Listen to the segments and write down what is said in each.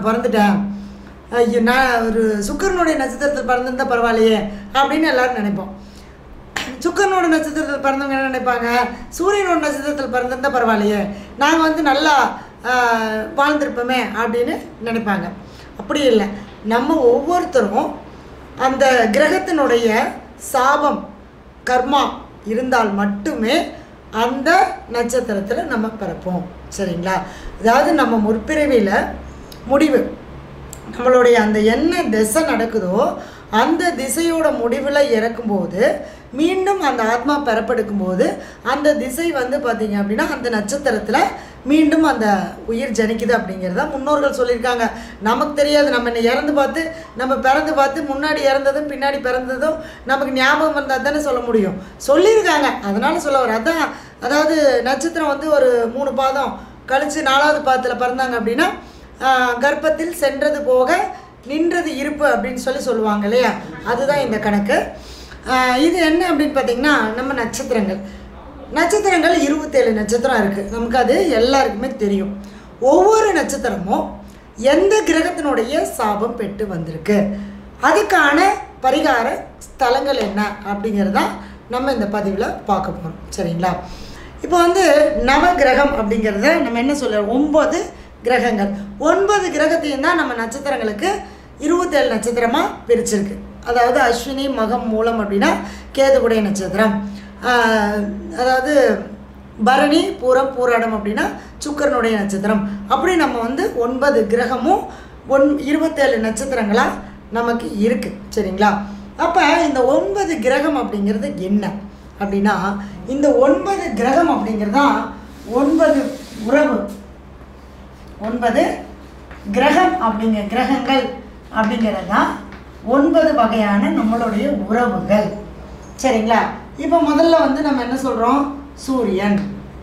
நான் பிறந்துட்டேன், ஐயோ நான் ஒரு சுக்கிரனுடைய நட்சத்திரத்தில் பிறந்திருந்தால் பரவாயில்லையே அப்படின்னு எல்லோரும் நினைப்போம். சுக்கிரனோட நட்சத்திரத்தில் பிறந்தவங்க என்ன நினைப்பாங்க, சூரியனோட நட்சத்திரத்தில் பிறந்திருந்தால் பரவாயில்லையே, நாங்கள் வந்து நல்லா வாழ்ந்திருப்போமே அப்படின்னு நினைப்பாங்க. அப்படி இல்லை, நம்ம ஒவ்வொருத்தரும் அந்த கிரகத்தினுடைய சாபம் கர்மா இருந்தால் மட்டுமே அந்த நட்சத்திரத்தில் நம்ம பிறப்போம். சரிங்களா? அதாவது நம்ம முற்பிறவியில் முடிவு நம்மளுடைய அந்த என்ன திசை நடக்குதோ அந்த திசையோட முடிவில் இறக்கும்போது மீண்டும் அந்த ஆத்மா பெறப்படுக்கும்போது அந்த திசை வந்து பார்த்திங்க அப்படின்னா அந்த நட்சத்திரத்தில் மீண்டும் அந்த உயிர் ஜனிக்குது அப்படிங்கிறத முன்னோர்கள் சொல்லியிருக்காங்க. நமக்கு தெரியாது, நம்ம என்ன இறந்து பார்த்து நம்ம பிறந்து பார்த்து முன்னாடி இறந்ததும் பின்னாடி பிறந்ததும் நமக்கு ஞாபகம் வந்தால் தானே சொல்ல முடியும், சொல்லியிருக்காங்க. அதனால் சொல்ல வர அதான், அதாவது நட்சத்திரம் வந்து ஒரு 3 பாதம் கழித்து 4வது பாதத்தில் பிறந்தாங்க அப்படின்னா கர்ப்பத்தில் சென்றது போக நின்றது இருப்பு அப்படின்னு சொல்லுவாங்க இல்லையா, அதுதான் இந்த கணக்கு. இது என்ன அப்படின்னு பார்த்திங்கன்னா, நம்ம நட்சத்திரங்கள் 27 நட்சத்திரம் இருக்குது. நமக்கு அது எல்லாருக்குமே தெரியும். ஒவ்வொரு நட்சத்திரமும் எந்த கிரகத்தினுடைய சாபம் பெற்று வந்திருக்கு, அதுக்கான பரிகார ஸ்தலங்கள் என்ன அப்படிங்கிறதான் நம்ம இந்த பதிவில் பார்க்க போகிறோம். சரிங்களா? இப்போ வந்து நவகிரகம் அப்படிங்கிறத நம்ம என்ன சொல்லுவோம், 9 கிரகங்கள். 9 கிரகத்தையும் தான் நம்ம நட்சத்திரங்களுக்கு 27 நட்சத்திரமாக பிரிச்சிருக்கு. அதாவது அஸ்வினி மகம் மூலம் அப்படின்னா கேதுவுடைய நட்சத்திரம், அதாவது பரணி பூரம் பூராடம் அப்படின்னா சுக்கிரனுடைய நட்சத்திரம். அப்படி நம்ம வந்து 9 கிரகமும் 27 நட்சத்திரங்களாக நமக்கு இருக்குது. சரிங்களா? அப்போ இந்த 9 கிரகம் அப்படிங்கிறது என்ன அப்படின்னா, இந்த 9 கிரகம் அப்படிங்கிறது தான் 9 உறவு. 9 கிரகம் கிரகங்கள் அப்படிங்கிறது தான் 9 வகையான நம்மளுடைய உறவுகள். சரிங்களா? இப்போ முதல்ல வந்து நம்ம என்ன சொல்கிறோம், சூரியன்,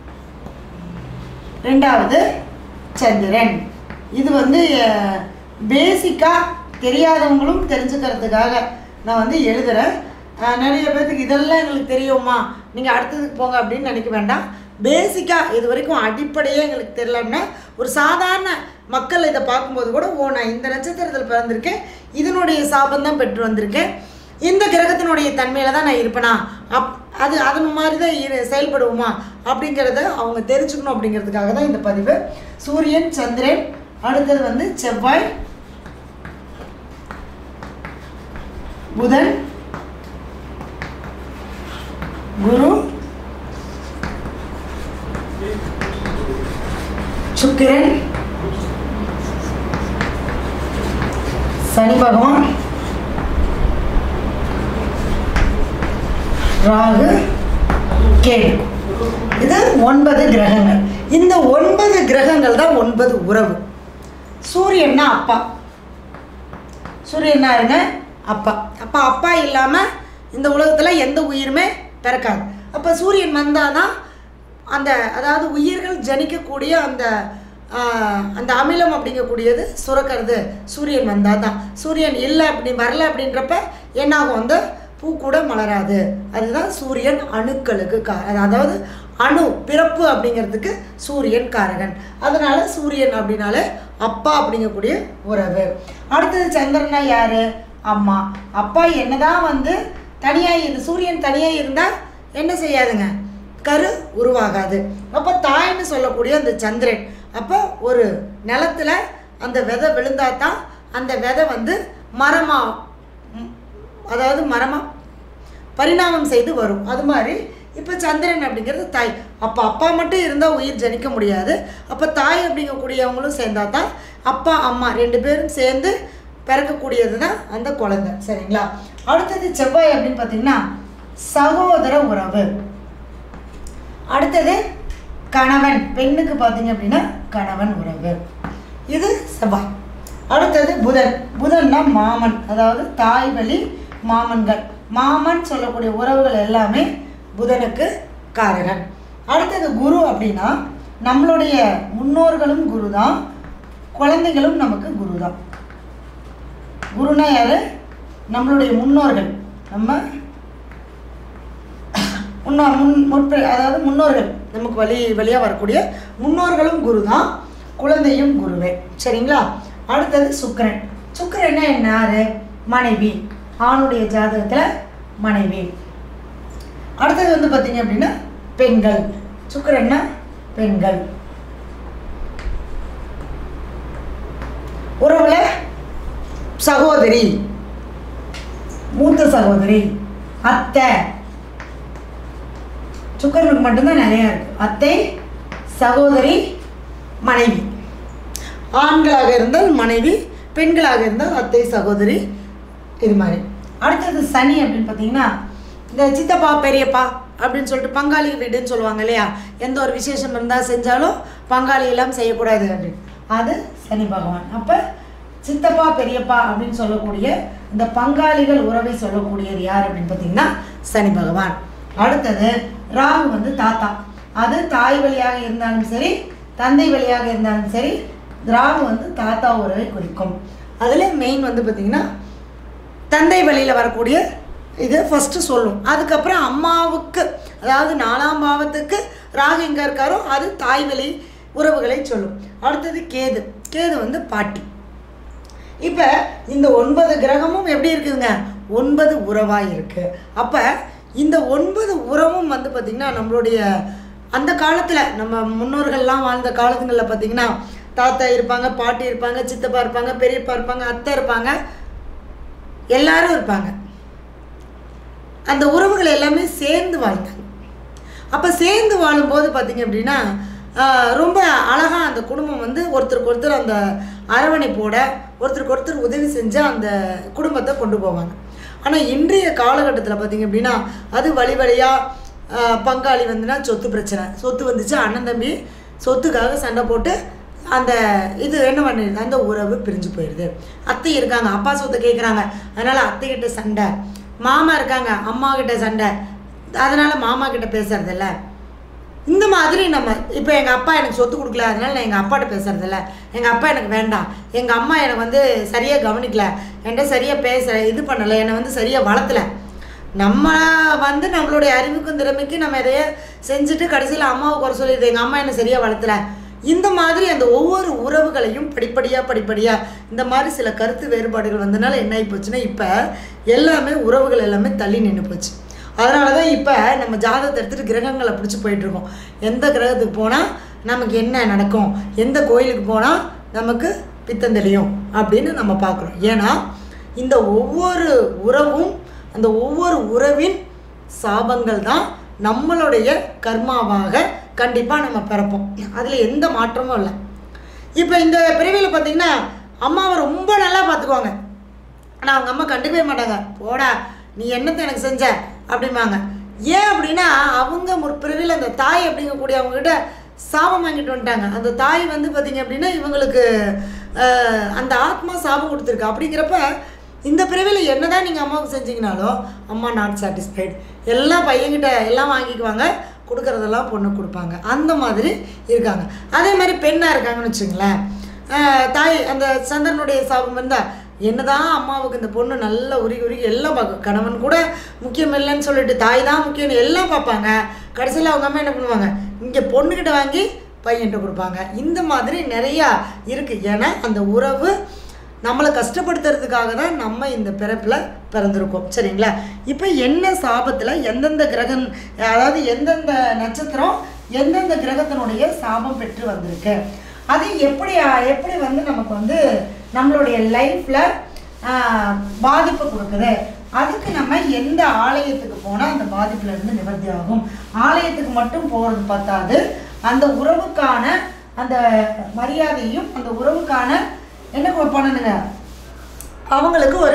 2வது சந்திரன். இது வந்து பேசிக்காக தெரியாதவங்களும் தெரிஞ்சுக்கிறதுக்காக நான் வந்து எழுதுகிறேன். நிறைய பேர்த்துக்கு இதெல்லாம் எங்களுக்கு தெரியுமா, நீங்கள் அடுத்ததுக்கு போங்க அப்படின்னு நினைக்க வேண்டாம். பேசிக்காக இது வரைக்கும் அடிப்படையே எங்களுக்கு தெரியலன்னா ஒரு சாதாரண மக்கள் இதை பார்க்கும்போது கூட, ஓ நான் இந்த நட்சத்திரத்தில் பிறந்திருக்கேன், இதனுடைய சாபம் தான் பெற்று வந்திருக்கேன், இந்த கிரகத்தினுடைய தன்மையில் தான் நான் இருப்பேனா, அது மாதிரி தான் செயல்படுவோமா அப்படிங்கிறத அவங்க தெரிஞ்சுக்கணும். அப்படிங்கிறதுக்காக தான் இந்த பதிவு. சூரியன், சந்திரன், அடுத்தது வந்து செவ்வாய், புதன், குரு, சுக்கிரன், சனி பகவான், ராகு, கேது. இது 9 கிரகங்கள். இந்த 9 கிரகங்கள் தான் 9 உறவு. சூரியன்னா அப்பா, சூரியன்னா இருங்க அப்பா. அப்பா இல்லாமல் இந்த உலகத்தில் எந்த உயிருமே பிறக்காது. அப்போ சூரியன் வந்தால் தான் அந்த, அதாவது உயிர்கள் ஜனிக்கக்கூடிய அந்த அமிலம் அப்படிங்கக்கூடியது சுரக்கிறது சூரியன் வந்தால் தான். சூரியன் இல்லை வரல அப்படின்றப்ப என்னாகும், அந்த பூ கூட மலராது. அதுதான் சூரியன் அணுக்களுக்கு அதாவது அணு பிறப்பு அப்படிங்கிறதுக்கு சூரியன் காரகன். அதனால சூரியன் அப்படின்னாலே அப்பா அப்படிங்கக்கூடிய உறவு. அடுத்தது சந்திரனா யாரு, அம்மா. அப்பா என்னதான் வந்து தனியாக சூரியன் தனியாக இருந்தால் என்ன செய்யாதுங்க, கரு உருவாகாது. அப்போ தாய்ன்னு சொல்லக்கூடிய அந்த சந்திரன், அப்போ ஒரு நிலத்தில் அந்த விதை விழுந்தால் தான் அந்த விதை வந்து மரமாக, அதாவது மரமாக பரிணாமம் செய்து வரும். அது மாதிரி இப்போ சந்திரன் அப்படிங்கிறது தாய். அப்போ அப்பா மட்டும் இருந்தால் உயிர் ஜனிக்க முடியாது. அப்போ தாய் அப்படிங்கக்கூடியவங்களும் சேர்ந்தால் தான் அப்பா அம்மா 2 பேரும் சேர்ந்து பிறக்கக்கூடியது தான் அந்த குழந்தை. சரிங்களா? அடுத்தது செவ்வாய் அப்படின்னு பார்த்தீங்கன்னா சகோதர உறவு. அடுத்தது கணவன், பெண்ணுக்கு பார்த்தீங்க அப்படின்னா கணவன் உறவு. இது செவ்வாய். அடுத்தது புதன். புதன்னா மாமன், அதாவது தாய் வழி மாமன்கள். மாமன் சொல்லக்கூடிய உறவுகள் எல்லாமே புதனுக்கு காரகன். அடுத்தது குரு அப்படின்னா நம்மளுடைய முன்னோர்களும் குரு தான், குழந்தைகளும் நமக்கு குரு தான். குருனா யாரு, நம்மளுடைய முன்னோர்கள். நம்ம அதாவது முன்னோர்கள், நமக்கு வழியாக வரக்கூடிய முன்னோர்களும் குரு தான், குழந்தையும் குருவே. சரிங்களா? அடுத்தது சுக்கிரன். சுக்கிரன்னா என்ன? யாரு? மனைவி. ஆணுடைய ஜாதகத்தில் மனைவி. அடுத்தது வந்து பார்த்தீங்க அப்படின்னா பெண்கள். சுக்கிரன்னா பெண்கள். உறவுல சகோதரி, மூத்த சகோதரி, அத்தை. சுக்கிரனுக்கு மட்டும்தான் நிறையா இருக்கு. அத்தை, சகோதரி, மனைவி. ஆண்களாக இருந்தால் மனைவி, பெண்களாக இருந்தால் அத்தை, சகோதரி, இது மாதிரி. அடுத்தது சனி அப்படின்னு பார்த்தீங்கன்னா இந்த சித்தப்பா பெரியப்பா அப்படின்னு சொல்லிட்டு பங்காளி வீடுன்னு சொல்லுவாங்க இல்லையா? எந்த ஒரு விசேஷம் இருந்தால் செஞ்சாலும் பங்காளி எல்லாம் செய்யக்கூடாது அப்படின்னு. அது சனி பகவான். அப்போ சித்தப்பா பெரியப்பா அப்படின்னு சொல்லக்கூடிய இந்த பங்காளிகள் உறவை சொல்லக்கூடியது யார் அப்படின்னு பார்த்தீங்கன்னா சனி பகவான். அடுத்தது ராகு வந்து தாத்தா. அது தாய் வழியாக இருந்தாலும் சரி, தந்தை வழியாக இருந்தாலும் சரி, ராகு வந்து தாத்தா உறவை குறிக்கும். அதில் மெயின் வந்து பார்த்திங்கன்னா தந்தை வழியில் வரக்கூடிய இது ஃபஸ்ட்டு சொல்லும். அதுக்கப்புறம் அம்மாவுக்கு, அதாவது 4ஆம் பாவத்துக்கு ராகு எங்கே இருக்காரோ அது தாய் வழி உறவுகளை சொல்லும். அடுத்தது கேது. கேது வந்து பாட்டி. இப்போ இந்த 9 கிரகமும் எப்படி இருக்குதுங்க? 9 உறவாக இருக்குது. அப்போ இந்த 9 உறவும் வந்து பார்த்திங்கன்னா நம்மளுடைய அந்த காலத்தில் நம்ம முன்னோர்கள்லாம் வாழ்ந்த காலத்துங்களில் பார்த்திங்கன்னா தாத்தா இருப்பாங்க, பாட்டி இருப்பாங்க, சித்தப்பா இருப்பாங்க, பெரியப்பா இருப்பாங்க, அத்தை இருப்பாங்க, எல்லாரும் இருப்பாங்க. அந்த உறவுகள் எல்லாமே சேர்ந்து வாழ்ந்தாங்க. அப்போ சேர்ந்து வாழும்போது பார்த்திங்க அப்படின்னா ரொம்ப அழகாக அந்த குடும்பம் வந்து ஒருத்தருக்கு ஒருத்தர் அந்த அரவணைப்போட ஒருத்தருக்கு ஒருத்தர் உதவி செஞ்சு அந்த குடும்பத்தை கொண்டு போவாங்க. ஆனால் இன்றைய காலகட்டத்தில் பார்த்திங்க அப்படின்னா அது வழி வழியாக பங்காளி வந்துன்னா சொத்து பிரச்சனை. சொத்து வந்துச்சு, அண்ணன் தம்பி சொத்துக்காக சண்டை போட்டு அந்த இது என்ன பண்ணிடுது, அந்த உறவு பிரிஞ்சு போயிடுது. அத்தை இருக்காங்க, அப்பா சொத்தை கேட்குறாங்க, அதனால் அத்தைக்கிட்ட சண்டை. மாமா இருக்காங்க, அம்மா கிட்ட சண்டை, அதனால் மாமா கிட்ட பேசுறதில்ல. இந்த மாதிரி நம்ம இப்போ எங்கள் அப்பா எனக்கு சொத்து கொடுக்கல, அதனால் நான் எங்கள் அப்பாட்ட பேசுறதில்ல. எங்கள் அப்பா எனக்கு வேண்டாம், எங்கள் அம்மா எனக்கு வந்து சரியாக கவனிக்கல, என்கிட்ட சரியாக இது பண்ணலை, என்னை வந்து சரியாக வளர்த்தலை. நம்ம வந்து நம்மளுடைய அறிவுக்கும் திறமைக்கு நம்ம எதைய செஞ்சுட்டு கடைசியில் அம்மாவை குறை சொல்லிடுது, எங்கள் அம்மா என்னை சரியாக வளர்த்தலை. இந்த மாதிரி அந்த ஒவ்வொரு உறவுகளையும் படிப்படியாக இந்த மாதிரி சில கருத்து வேறுபாடுகள் வந்தனால என்ன ஆகி போச்சுன்னா இப்போ எல்லாமே உறவுகள் எல்லாமே தள்ளி நின்று போச்சு. அதனால தான் இப்போ நம்ம ஜாதகத்தை எடுத்துகிட்டு கிரகங்களை பிடிச்சி போயிட்டுருக்கோம். எந்த கிரகத்துக்கு போனால் நமக்கு என்ன நடக்கும், எந்த கோயிலுக்கு போனால் நமக்கு பித்தம் தெளியும் அப்படின்னு நம்ம பார்க்குறோம். ஏன்னா இந்த ஒவ்வொரு உறவும், அந்த ஒவ்வொரு உறவின் சாபங்கள் தான் நம்மளுடைய கர்மாவாக கண்டிப்பாக நம்ம பிறப்போம். அதில் எந்த மாற்றமும் இல்லை. இப்போ இந்த பிறவியில் பார்த்திங்கன்னா அம்மாவை ரொம்ப நல்லா பார்த்துக்குவாங்க, ஆனால் அவங்க அம்மா கண்டுக்கவே மாட்டாங்க. போடா நீ என்னத்தை எனக்கு செஞ்ச அப்படிம்பாங்க. ஏன் அப்படின்னா அவங்க முற்பிறவியில் அந்த தாய் அப்படிங்கக்கூடிய அவங்ககிட்ட சாபம் வாங்கிட்டு வந்துட்டாங்க. அந்த தாய் வந்து பார்த்திங்க அப்படின்னா இவங்களுக்கு அந்த ஆத்மா சாபம் கொடுத்துருக்கு. அப்படிங்கிறப்ப இந்த பிறவியில் என்ன தான் நீங்கள் அம்மாவுக்கு செஞ்சீங்கனாலும் அம்மா நாட் சாட்டிஸ்ஃபைடு, எல்லாம் பையன்கிட்ட எல்லாம் வாங்கிக்குவாங்க, கொடுக்குறதெல்லாம் பொண்ணு கொடுப்பாங்க. அந்த மாதிரி இருக்காங்க. அதே மாதிரி பெண்ணாக இருக்காங்கன்னு வச்சுங்களேன், தாய் அந்த சந்திரனுடைய சாபம் இருந்தால் என்னதான் அம்மாவுக்கு இந்த பொண்ணு நல்லா உருகி எல்லாம் பார்க்கும். கணவன் கூட முக்கியம் இல்லைன்னு சொல்லிட்டு தாய் தான் முக்கியம்னு எல்லாம் பார்ப்பாங்க. கடைசியில் அவங்க அம்மா என்ன பண்ணுவாங்க, இங்கே பொண்ணுக்கிட்ட வாங்கி பையன்கிட்ட கொடுப்பாங்க. இந்த மாதிரி நிறையா இருக்குது. ஏன்னா அந்த உறவு நம்மளை கஷ்டப்படுத்துறதுக்காக தான் நம்ம இந்த பிறப்பில் பிறந்திருக்கோம். சரிங்களா? இப்போ என்ன சாபத்தில் எந்தெந்த கிரகம், அதாவது எந்தெந்த நட்சத்திரம் எந்தெந்த கிரகத்தினுடைய சாபம் பெற்று வந்திருக்கு, அது எப்படி வந்து நமக்கு வந்து நம்மளுடைய லைஃப்பில் பாதிப்பு கொடுக்குது, அதுக்கு நம்ம எந்த ஆலயத்துக்கு போனால் அந்த பாதிப்புலேருந்து நிவர்த்தி ஆகும். ஆலயத்துக்கு மட்டும் போகிறது பார்த்தாது, அந்த உறவுக்கான அந்த மரியாதையும் அந்த உறவுக்கான என்ன பண்ணணுங்க, அவங்களுக்கு ஒரு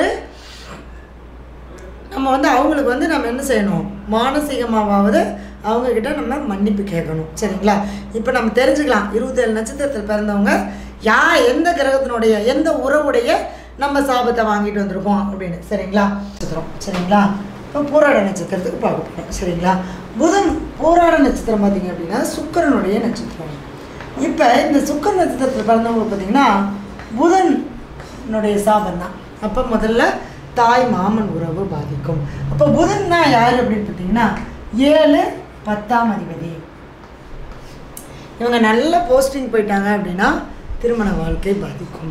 நம்ம வந்து அவங்களுக்கு வந்து நம்ம என்ன செய்யணும், மானசீகமாவது அவங்கக்கிட்ட நம்ம மன்னிப்பு கேட்கணும். சரிங்களா? இப்போ நம்ம தெரிஞ்சுக்கலாம் 27 நட்சத்திரத்தில் பிறந்தவங்க எந்த கிரகத்தினுடைய எந்த உறவுடைய நம்ம சாபத்தை வாங்கிட்டு வந்திருக்கோம் அப்படின்னு. சரிங்களா? சரிங்களா? இப்போ பூராட நட்சத்திரத்துக்கு பார்க்க போகிறோம். சரிங்களா? புதன் பூராட நட்சத்திரம் பார்த்திங்க அப்படின்னா சுக்கிரனுடைய நட்சத்திரம். இப்போ இந்த சுக்கிர நட்சத்திரத்தில் பிறந்தவங்க பார்த்திங்கன்னா புதனுடைய சாபம் தான். அப்போ முதல்ல தாய் மாமன் உறவு பாதிக்கும். அப்போ புதன் தான் யார் அப்படின்னு பார்த்தீங்கன்னா 7, 10ஆம் அதிபதி. இவங்க நல்ல போஸ்டிங் போயிட்டாங்க அப்படின்னா திருமண வாழ்க்கை பாதிக்கும்.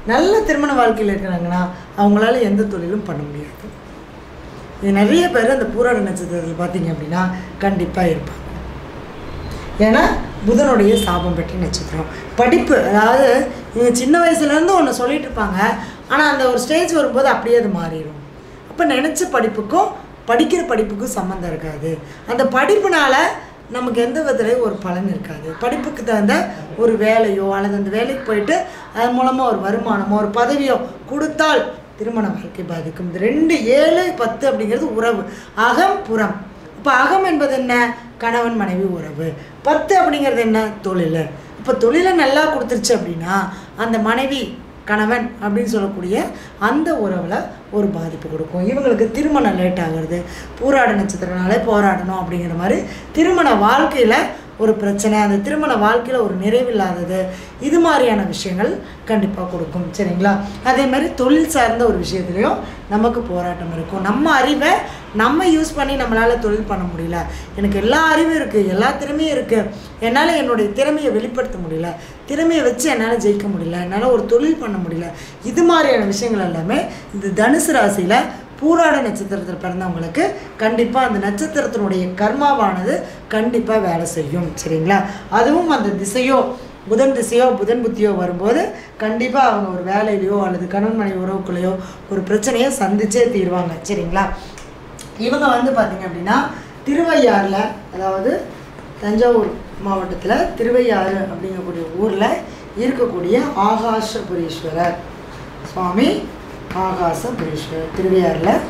நல்ல திருமண வாழ்க்கையில் இருக்கிறாங்கன்னா அவங்களால எந்த தொழிலும் பண்ண முடியாது. இது நிறைய பேர் அந்த பூராட நட்சத்திரத்தில் பார்த்தீங்க அப்படின்னா கண்டிப்பாக இருப்பாங்க. ஏன்னா புதனுடைய சாபம் பெற்ற நட்சத்திரம். படிப்பு, அதாவது இவங்க சின்ன வயசுலேருந்து ஒன்று சொல்லிட்டு இருப்பாங்க, ஆனால் அந்த ஒரு ஸ்டேஜ் வரும்போது அப்படியே அது மாறிடும். அப்போ நினச்ச படிப்புக்கும் படிக்கிற படிப்புக்கும் சம்மந்தம் இருக்காது. அந்த படிப்புனால நமக்கு எந்த விதத்துலையும் ஒரு பலன் இருக்காது. படிப்புக்கு தகுந்த ஒரு வேலையோ அல்லது அந்த வேலைக்கு போயிட்டு அது மூலமாக ஒரு வருமானமோ ஒரு பதவியோ கொடுத்தால் திருமண வாழ்க்கை பாதிக்கும். இந்த 2, 7, 10 அப்படிங்கிறது உறவு, அகம் புறம். இப்போ அகம் என்பது என்ன? கணவன் மனைவி உறவு. 10 அப்படிங்கிறது என்ன? தொழில். இப்போ தொழிலை நல்லா கொடுத்துருச்சு அப்படின்னா அந்த மனைவி கணவன் அப்படின்னு சொல்லக்கூடிய அந்த உறவில் ஒரு பாதிப்பு கொடுக்கும். இவங்களுக்கு திருமணம் லேட் ஆகிறது, பூராட நட்சத்திரனாலே போராடணும் அப்படிங்கிற மாதிரி திருமண வாழ்க்கையில் ஒரு பிரச்சனை, அந்த திருமண வாழ்க்கையில் ஒரு நிறைவில்லாதது, இது மாதிரியான விஷயங்கள் கண்டிப்பாக கொடுக்கும். சரிங்களா? அதே மாதிரி தொழில் சார்ந்த ஒரு விஷயத்துலையும் நமக்கு போராட்டம் இருக்கும். நம்ம அறிவை நம்ம யூஸ் பண்ணி நம்மளால் தொழில் பண்ண முடியல, எனக்கு எல்லா அறிவும் இருக்குது, எல்லா திறமையும் இருக்குது, என்னால் என்னுடைய திறமையை வெளிப்படுத்த முடியல, திறமையை வச்சு என்னால் ஜெயிக்க முடியல, என்னால் ஒரு தொழில் பண்ண முடியல, இது மாதிரியான விஷயங்கள் எல்லாமே இந்த தனுசு ராசியில் பூராட நட்சத்திரத்தில் பிறந்தவங்களுக்கு கண்டிப்பாக அந்த நட்சத்திரத்தினுடைய கர்மாவானது கண்டிப்பாக வேலை செய்யும். சரிங்களா? அதுவும் அந்த திசையோ புதன் திசையோ புதன் புத்தியோ வரும்போது கண்டிப்பாக அவங்க ஒரு வேலையிலையோ அல்லது கணவன் மனைவி உறவுக்குள்ளேயோ ஒரு பிரச்சனையை சந்திச்சே தீர்வாங்க. சரிங்களா? இவங்க வந்து பார்த்திங்க அப்படின்னா திருவையாறில், அதாவது தஞ்சாவூர் மாவட்டத்தில் திருவையாறு அப்படிங்கக்கூடிய ஊரில் இருக்கக்கூடிய ஆகாசபுரீஸ்வரர் சுவாமி, ஆகாசபுரீஸ்வரர் திருவையாறில்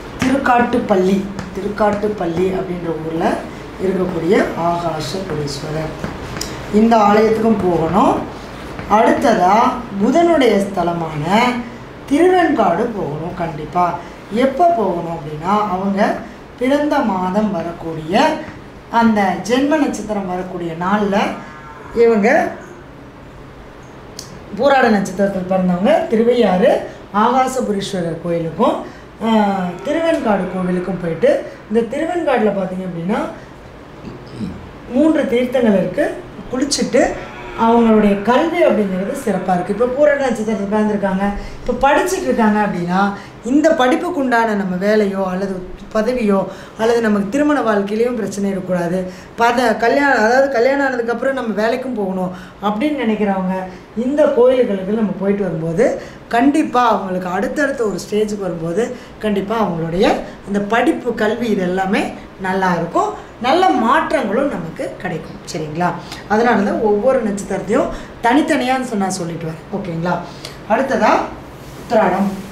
திருக்காட்டுப்பள்ளி அப்படின்ற ஊரில் இருக்கக்கூடிய ஆகாசபுரீஸ்வரர், இந்த ஆலயத்துக்கும் போகணும். அடுத்ததாக புதனுடைய ஸ்தலமான திருவெண்காடு போகணும். கண்டிப்பாக எப்போ போகணும் அப்படின்னா அவங்க பிறந்த மாதம் வரக்கூடிய அந்த ஜென்ம நட்சத்திரம் வரக்கூடிய நாளில் இவங்க பூராட நட்சத்திரத்தில் பிறந்தவங்க திருவையாறு ஆகாசபுரீஸ்வரர் கோயிலுக்கும் திருவெண்காடு கோவிலுக்கும் போயிட்டு, இந்த திருவெண்காடில் பார்த்திங்க அப்படின்னா 3 தீர்த்தங்கள் இருக்குது, குளிச்சுட்டு அவங்களுடைய கல்வி அப்படிங்கிறது சிறப்பாக இருக்குது. இப்போ பூராட நட்சத்திரத்தில் பிறந்திருக்காங்க, இப்போ படிச்சுட்டு இருக்காங்க அப்படின்னா இந்த படிப்புக்கு உண்டான நம்ம வேலையோ அல்லது பதவியோ அல்லது நமக்கு திருமண வாழ்க்கையிலையும் பிரச்சனை இருக்கக்கூடாது, கல்யாணம் ஆனதுக்கப்புறம் நம்ம வேலைக்கும் போகணும் அப்படின்னு நினைக்கிறவங்க இந்த கோயில்களுக்கு நம்ம போயிட்டு வரும்போது கண்டிப்பாக அவங்களுக்கு அடுத்தடுத்த ஒரு ஸ்டேஜுக்கு வரும்போது கண்டிப்பாக அவங்களுடைய அந்த படிப்பு கல்வி இது எல்லாமே நல்லா இருக்கும், நல்ல மாற்றங்களும் நமக்கு கிடைக்கும். சரிங்களா? அதனால தான் ஒவ்வொரு நட்சத்திரத்தையும் தனித்தனியான்னு நான் சொல்லிட்டு வரேன். ஓகேங்களா? அடுத்ததாக உத்திராடம்.